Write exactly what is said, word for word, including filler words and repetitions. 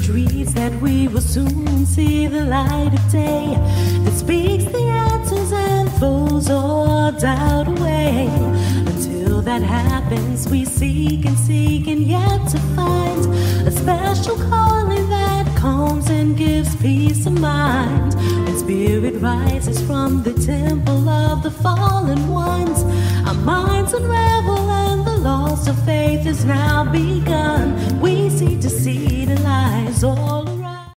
streets that we will soon see the light of day that speaks the answers and throws all doubt away. Until that happens, we seek and seek and yet to find a special calling that calms and gives peace of mind. When spirit rises from the temple of the fallen ones, our minds unravel and the loss of faith is now begun. We seek to see the lies all